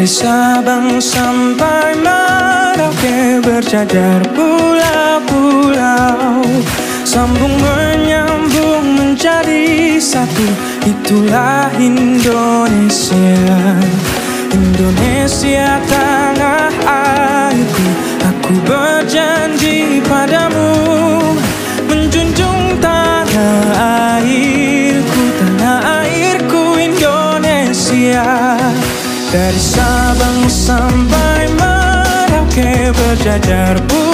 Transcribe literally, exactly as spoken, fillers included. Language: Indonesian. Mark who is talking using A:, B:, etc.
A: Dari Sabang sampai Merauke berjajar pulau-pulau, sambung menyambung menjadi satu. Itulah Indonesia. Indonesia tanah airku. Aku berjanji padamu menjunjung tanah airku, tanah airku Indonesia. Dari Sabang sampai Merauke berjajar